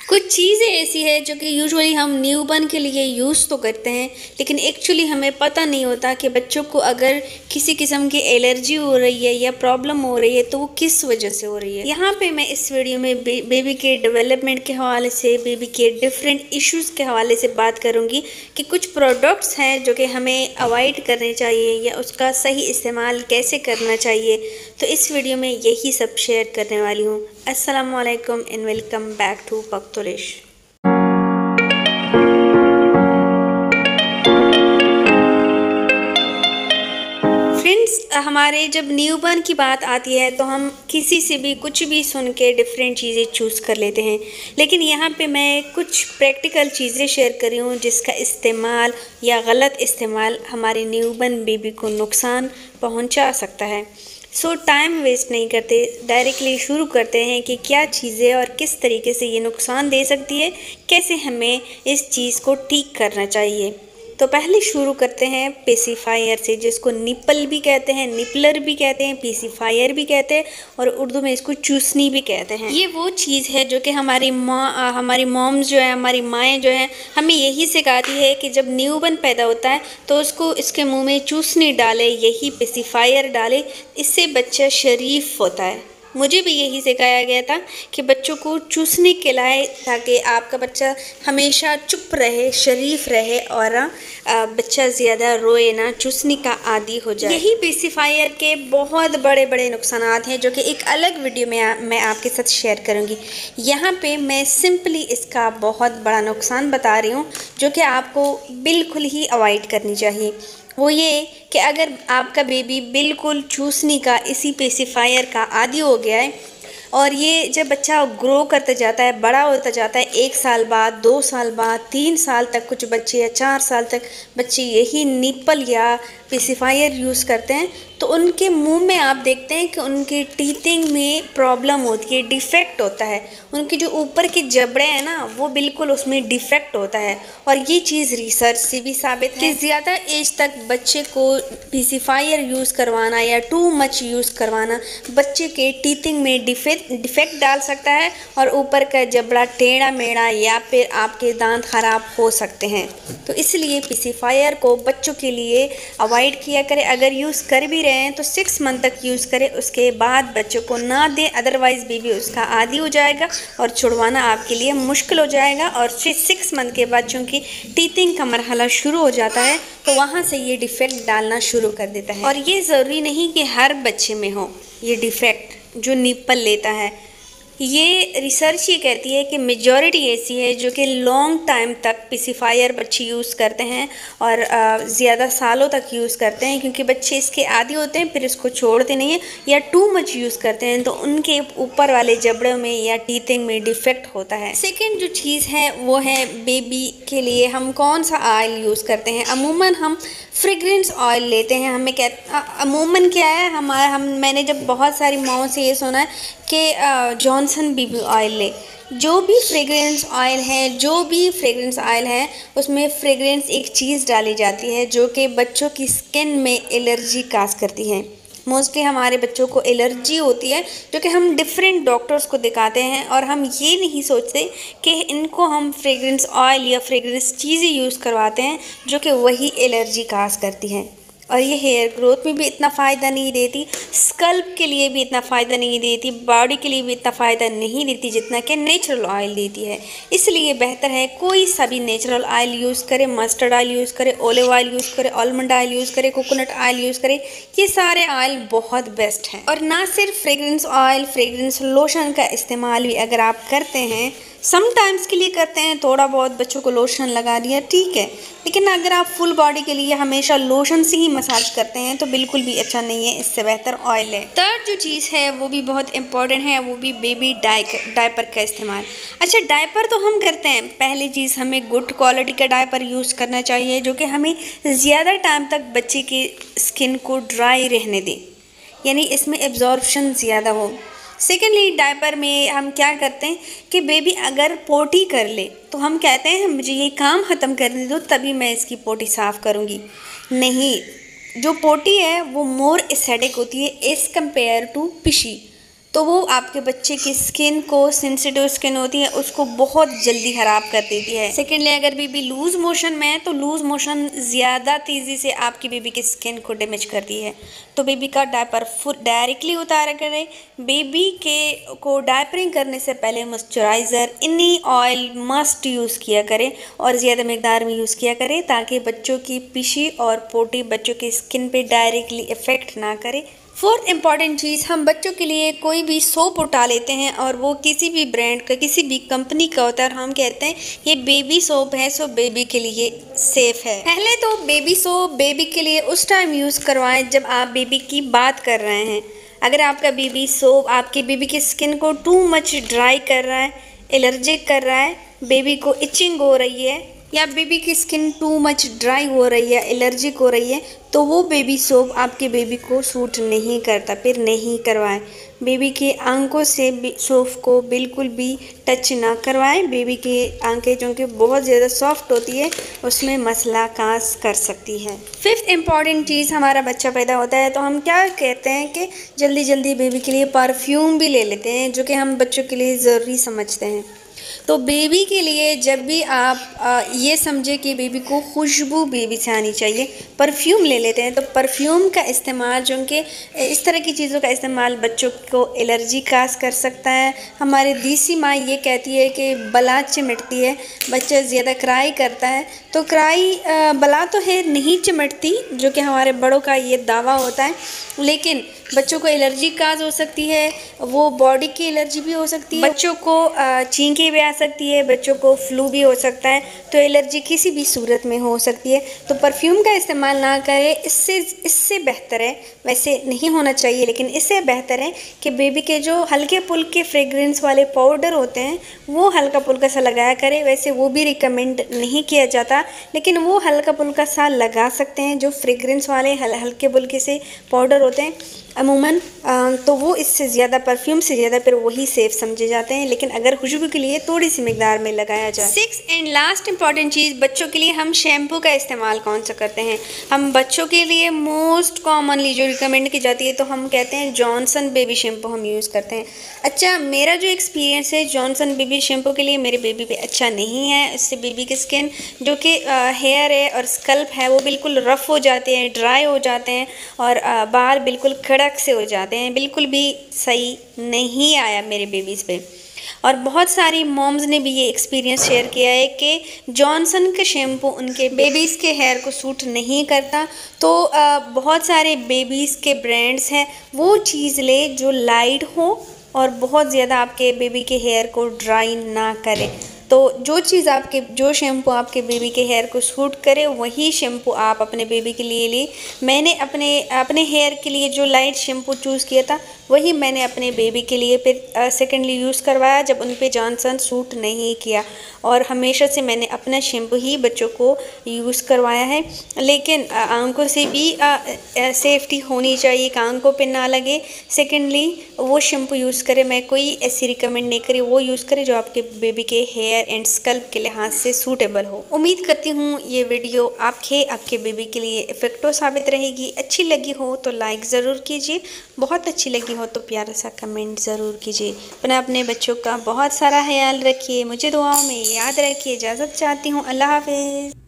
कुछ चीज़ें ऐसी है जो कि यूजुअली हम न्यूबॉर्न के लिए यूज़ तो करते हैं, लेकिन एक्चुअली हमें पता नहीं होता कि बच्चों को अगर किसी किस्म की एलर्जी हो रही है या प्रॉब्लम हो रही है तो वो किस वजह से हो रही है। यहाँ पे मैं इस वीडियो में बेबी के डेवलपमेंट के हवाले से, बेबी के डिफरेंट इश्यूज़ के हवाले से बात करूँगी कि कुछ प्रोडक्ट्स हैं जो कि हमें अवॉइड करने चाहिए या उसका सही इस्तेमाल कैसे करना चाहिए। तो इस वीडियो में यही सब शेयर करने वाली हूँ। अस्सलामु अलैकुम एंड वेलकम बैक टू पख्तुलिश। फ्रेंड्स, हमारे जब न्यूबॉर्न की बात आती है तो हम किसी से भी कुछ भी सुन के डिफरेंट चीज़ें चूज़ कर लेते हैं, लेकिन यहाँ पे मैं कुछ प्रैक्टिकल चीज़ें शेयर कर रही हूँ जिसका इस्तेमाल या गलत इस्तेमाल हमारे न्यूबॉर्न बेबी को नुकसान पहुँचा सकता है। सो टाइम वेस्ट नहीं करते, डायरेक्टली शुरू करते हैं कि क्या चीज़ें और किस तरीके से ये नुकसान दे सकती है, कैसे हमें इस चीज़ को ठीक करना चाहिए। तो पहले शुरू करते हैं पेसिफायर से, जिसको निपल भी कहते हैं, निपलर भी कहते हैं, पेसिफायर भी कहते हैं और उर्दू में इसको चूसनी भी कहते हैं। ये वो चीज़ है जो कि हमारी मॉम्स जो है, हमारी माएँ जो हैं, हमें यही सिखाती है कि जब न्यूबॉर्न पैदा होता है तो उसको इसके मुंह में चूसनी डाले, यही पेसिफायर डाले, इससे बच्चा शरीफ होता है। मुझे भी यही सिखाया गया था कि बच्चों को चूसने खिलाए ताकि आपका बच्चा हमेशा चुप रहे, शरीफ रहे और बच्चा ज़्यादा रोए ना, चूसने का आदी हो जाए। यही पेसिफायर के बहुत बड़े बड़े नुकसानात हैं जो कि एक अलग वीडियो में मैं आपके साथ शेयर करूंगी। यहाँ पे मैं सिंपली इसका बहुत बड़ा नुकसान बता रही हूँ जो कि आपको बिल्कुल ही अवॉइड करनी चाहिए। वो ये कि अगर आपका बेबी बिल्कुल चूसने का, इसी पेसिफायर का आदी हो गया है और ये जब बच्चा ग्रो करता जाता है, बड़ा होता जाता है, 1 साल बाद, 2 साल बाद, 3 साल तक कुछ बच्चे या 4 साल तक बच्चे यही निपल या पेसिफायर यूज़ करते हैं, तो उनके मुंह में आप देखते हैं कि उनके टीथिंग में प्रॉब्लम होती है, डिफेक्ट होता है। उनके जो ऊपर के जबड़े हैं ना, वो बिल्कुल उसमें डिफेक्ट होता है। और ये चीज़ रिसर्च से भी साबित है कि ज़्यादा एज तक बच्चे को पेसिफायर यूज़ करवाना या टू मच यूज़ करवाना बच्चे के टीथिंग में डिफेक्ट डाल सकता है और ऊपर का जबड़ा टेढ़ा मेढ़ा या फिर आपके दांत ख़राब हो सकते हैं। तो इसलिए पेसिफायर को बच्चों के लिए अवॉइड किया करें। अगर यूज़ कर भी रहे हैं तो 6 मंथ तक यूज़ करें, उसके बाद बच्चों को ना दें, अदरवाइज़ बेबी उसका आदी हो जाएगा और छुड़वाना आपके लिए मुश्किल हो जाएगा। और 6 मंथ के बाद चूँकि टीथिंग का मरहला शुरू हो जाता है तो वहाँ से ये डिफेक्ट डालना शुरू कर देता है। और ये ज़रूरी नहीं कि हर बच्चे में हो ये डिफेक्ट जो निपल लेता है। ये रिसर्च ये कहती है कि मेजॉरिटी ऐसी है जो कि लॉन्ग टाइम तक पेसिफायर बच्चे यूज़ करते हैं और ज़्यादा सालों तक यूज़ करते हैं, क्योंकि बच्चे इसके आदी होते हैं फिर इसको छोड़ते नहीं हैं या टू मच यूज़ करते हैं तो उनके ऊपर वाले जबड़ों में या टीथिंग में डिफेक्ट होता है। सेकेंड जो चीज़ है वो है बेबी के लिए हम कौन सा ऑयल यूज़ करते हैं। अमूमन हम फ्रेगरेंस ऑयल लेते हैं। हमें अमूमन क्या है, मैंने जब बहुत सारी माओं से ये सुना है कि जॉनसन बेबी ऑयल ले। जो भी फ्रेगरेंस ऑयल है उसमें फ्रेगरेंस एक चीज़ डाली जाती है जो कि बच्चों की स्किन में एलर्जी काज करती है। मोस्टली हमारे बच्चों को एलर्जी होती है जो कि हम डिफरेंट डॉक्टर्स को दिखाते हैं और हम ये नहीं सोचते कि इनको हम फ्रेगरेंस ऑयल या फ्रेगरेंस चीज़ें यूज़ करवाते हैं जो कि वही एलर्जी काज करती हैं। और ये हेयर ग्रोथ में भी इतना फ़ायदा नहीं देती, स्कल्प के लिए भी इतना फ़ायदा नहीं देती, बॉडी के लिए भी इतना फ़ायदा नहीं देती जितना कि नेचुरल ऑयल देती है। इसलिए बेहतर है कोई सा भी नेचुरल ऑयल यूज़ करे, मस्टर्ड ऑयल यूज़ करे, ऑलिव ऑयल यूज़ करे, आलमंड ऑयल यूज़ करे, कोकोनट ऑयल यूज़ करे। ये सारे ऑयल बहुत बेस्ट हैं। और ना सिर्फ फ्रेगरेंस ऑयल, फ्रेगरेंस लोशन का इस्तेमाल भी अगर आप करते हैं, समटाइम्स के लिए करते हैं, थोड़ा बहुत बच्चों को लोशन लगा दिया, ठीक है, लेकिन अगर आप फुल बॉडी के लिए हमेशा लोशन से ही मसाज करते हैं तो बिल्कुल भी अच्छा नहीं है। इससे बेहतर ऑयल है। थर्ड जो चीज़ है वो भी बहुत इंपॉर्टेंट है, वो भी बेबी डायपर का इस्तेमाल। अच्छा, डायपर तो हम करते हैं। पहली चीज़, हमें गुड क्वालिटी का डायपर यूज़ करना चाहिए जो कि हमें ज़्यादा टाइम तक बच्चे की स्किन को ड्राई रहने दे, यानी इसमें एब्जॉर्प्शन ज़्यादा हो। सेकेंडली, डायपर में हम क्या करते हैं कि बेबी अगर पोटी कर ले तो हम कहते हैं मुझे ये काम ख़त्म करने दो तभी मैं इसकी पोटी साफ़ करूँगी। नहीं, जो पोटी है वो मोर एसिडिक होती है एज़ कम्पेयर टू पिशी। तो वो आपके बच्चे की स्किन को, सेंसिटिव स्किन होती है उसको बहुत जल्दी ख़राब कर देती है। सेकेंडली, अगर बेबी लूज़ मोशन में है तो लूज़ मोशन ज़्यादा तेज़ी से आपकी बेबी की स्किन को डैमेज करती है। तो बेबी का डायपर फुल डायरेक्टली उतारा करें। बेबी को डायपरिंग करने से पहले मॉइस्चराइज़र, इनी ऑयल मस्ट यूज़ किया करें और ज़्यादा मकदार में यूज़ किया करें ताकि बच्चों की पिशी और पोटी बच्चों की स्किन पे डायरेक्टली इफ़ेक्ट ना करे। फोर्थ इम्पॉर्टेंट चीज़, हम बच्चों के लिए कोई भी सोप उठा लेते हैं और वो किसी भी ब्रांड का, किसी भी कंपनी का होता है और हम कहते हैं ये बेबी सोप है, सो बेबी के लिए सेफ़ है। पहले तो बेबी सोप बेबी के लिए उस टाइम यूज़ करवाएं जब आप बेबी की बात कर रहे हैं। अगर आपका बेबी सोप आपके बेबी की स्किन को टू मच ड्राई कर रहा है, एलर्जिक कर रहा है, बेबी को इचिंग हो रही है या बेबी की स्किन टू मच ड्राई हो रही है, एलर्जिक हो रही है, तो वो बेबी सोप आपके बेबी को सूट नहीं करता, फिर नहीं करवाएं। बेबी के आंखों से सोप को बिल्कुल भी टच ना करवाएं। बेबी की आंखें जो कि बहुत ज़्यादा सॉफ्ट होती है उसमें मसला कास कर सकती है। फिफ्थ इम्पॉर्टेंट चीज़, हमारा बच्चा पैदा होता है तो हम क्या कहते हैं कि जल्दी जल्दी बेबी के लिए परफ्यूम भी ले लेते हैं, जो कि हम बच्चों के लिए ज़रूरी समझते हैं। तो बेबी के लिए जब भी आप ये समझे कि बेबी को खुशबू बेबी से आनी चाहिए, परफ्यूम ले लेते हैं। तो परफ्यूम का इस्तेमाल, जो कि इस तरह की चीज़ों का इस्तेमाल बच्चों को एलर्जी काज कर सकता है। हमारी देसी माँ ये कहती है कि बला चिमटती है, बच्चा ज़्यादा क्राई करता है तो क्राई बला तो है नहीं चिमटती, जो कि हमारे बड़ों का ये दावा होता है, लेकिन बच्चों को एलर्जी काज हो सकती है, वो बॉडी की एलर्जी भी हो सकती है, बच्चों को छींकें भी आ सकती है, बच्चों को फ्लू भी हो सकता है। तो एलर्जी किसी भी सूरत में हो सकती है, तो परफ्यूम का इस्तेमाल ना करें। इससे बेहतर है, वैसे नहीं होना चाहिए लेकिन इससे बेहतर है कि बेबी के जो हल्के फुल्के फ्रेगरेंस वाले पाउडर होते हैं वो हल्का फुल्का सा लगाया करें। वैसे वो भी रिकमेंड नहीं किया जाता, लेकिन वो हल्का फुल्का सा लगा सकते हैं जो फ्रेगरेंस वाले हल्के फुल्के से पाउडर होते हैं अमूमन। तो वो इससे ज़्यादा, परफ्यूम से ज़्यादा फिर वही सेफ़ समझे जाते हैं, लेकिन अगर खुशबू के लिए थोड़ी सी मकदार में लगाया जाए। सिक्स एंड लास्ट इंपॉर्टेंट चीज़, बच्चों के लिए हम शैम्पू का इस्तेमाल कौन सा करते हैं। हम बच्चों के लिए मोस्ट कॉमनली जो रिकमेंड की जाती है तो हम कहते हैं जॉनसन बेबी शैम्पू हम यूज़ करते हैं। अच्छा, मेरा जो एक्सपीरियंस है जॉनसन बेबी शैम्पू के लिए मेरे बेबी पे अच्छा नहीं है। इससे बेबी की स्किन जो कि हेयर है और स्कल्प है वो बिल्कुल रफ़ हो जाते हैं, ड्राई हो जाते हैं और बाल बिल्कुल कड़क से हो जाते हैं। बिल्कुल भी सही नहीं आया मेरे बेबीज़ पे। और बहुत सारी मॉम्स ने भी ये एक्सपीरियंस शेयर किया है कि जॉनसन के शैम्पू उनके बेबीज़ के हेयर को सूट नहीं करता। तो बहुत सारे बेबीज़ के ब्रांड्स हैं, वो चीज़ ले जो लाइट हो और बहुत ज़्यादा आपके बेबी के हेयर को ड्राई ना करे। तो जो शैम्पू आपके बेबी के हेयर को सूट करे वही शैम्पू आप अपने बेबी के लिए ले। मैंने अपने हेयर के लिए जो लाइट शैम्पू चूज़ किया था वही मैंने अपने बेबी के लिए फिर सेकेंडली यूज़ करवाया जब उन पे जॉनसन सूट नहीं किया, और हमेशा से मैंने अपना शैम्पू ही बच्चों को यूज़ करवाया है। लेकिन आंखों से भी सेफ्टी होनी चाहिए कि आंखों पे ना लगे। सेकेंडली वो शैम्पू यूज़ करें, मैं कोई ऐसी रिकमेंड नहीं करी, वो यूज़ करें जो आपके बेबी के हेयर एंड स्कल्प के लिहाज से सूटेबल हो। उम्मीद करती हूँ ये वीडियो आपके बेबी के लिए इफ़ेक्टिव साबित रहेगी। अच्छी लगी हो तो लाइक ज़रूर कीजिए, बहुत अच्छी लगी हो तो प्यारा सा कमेंट ज़रूर कीजिए। अपने बच्चों का बहुत सारा ख्याल रखिए, मुझे दुआओं में याद रखिए। इजाज़त चाहती हूँ, अल्लाह हाफ़िज़।